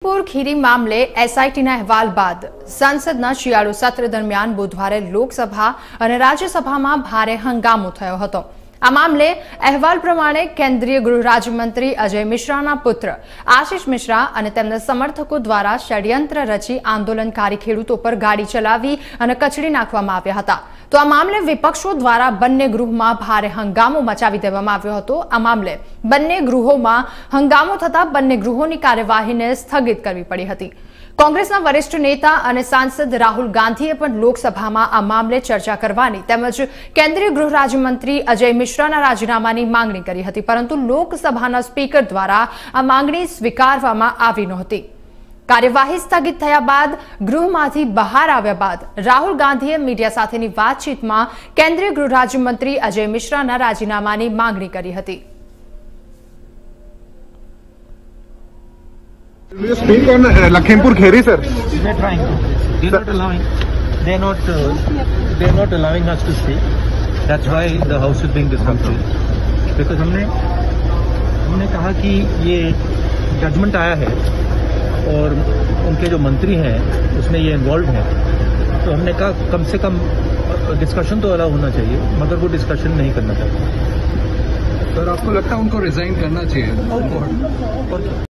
ખીરી મામલે એસઆઈટીના અહેવાલ બાદ સંસદના શિયાળુ સત્ર દરમિયાન બુધવારે લોકસભા અને રાજ્યસભામાં ભારે હંગામો થયો હતો। આ મામલે અહેવાલ પ્રમાણે કેન્દ્રીય ગૃહ રાજ્યમંત્રી અજય મિશ્રાના પુત્ર આશિષ મિશ્રા અને તેમના સમર્થકો દ્વારા ષડયંત્ર રચી આંદોલનકારી ખેડૂતો પર ગાડી ચલાવી અને કચડી નાખવામાં આવ્યા હતા। તો આ મામલે વિપક્ષો દ્વારા બંને ગૃહમાં ભારે હંગામો મચાવી દેવામાં આવ્યો હતો। આ મામલે બંને ગૃહોમાં હંગામો થતા બંને ગૃહોની કાર્યવાહીને સ્થગિત કરવી પડી હતી। કોંગ્રેસના વરિષ્ઠ નેતા અને સાંસદ રાહુલ ગાંધીએ પણ લોકસભામાં આ મામલે ચર્ચા કરવાની તેમજ કેન્દ્રીય ગૃહ રાજ્યમંત્રી અજય મિશ્રાના રાજીનામાની માંગણી કરી હતી, પરંતુ લોકસભાના સ્પીકર દ્વારા આ માંગણી સ્વીકારવામાં આવી નહોતી। કાર્યવાહી સ્થગિત થયા બાદ ગૃહમાંથી બહાર આવ્યા બાદ રાહુલ ગાંધીએ મીડિયા સાથેની વાતચીતમાં કેન્દ્રીય ગૃહ રાજ્યમંત્રી અજય મિશ્રાના રાજીનામાની માંગણી કરી હતી। Will you speak on Lakhimpur Kheri, sir? They're trying to. They're not allowing us to speak. That's why the house is being disrupted. Because हमने कहा कि ये जजमेंट आया है और उनके जो मंत्री हैं उसमें ये इन्वॉल्व हैं, तो हमने कहा कम से कम डिस्कशन तो अलाउ होना चाहिए, मगर वो डिस्कशन नहीं करना चाहते। सर, आपको लगता है उनको रिजाइन करना चाहिए?